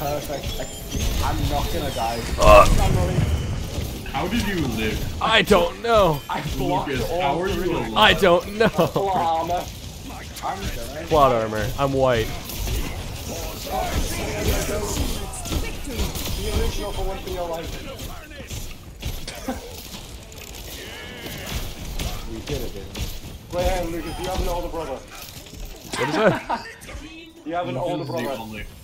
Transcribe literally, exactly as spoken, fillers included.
perfect. I'm not gonna die. Uh, How did you live? I don't know. I blocked Lucas, all how are you three. alive? I don't know. Plot armor. I'm dead. Plot armor. I'm white. The original for one thing your life. We did it, didn't we? Wait, hey, Lucas, do you have an older brother? What is that? Do you have an older Lucas is the brother? only-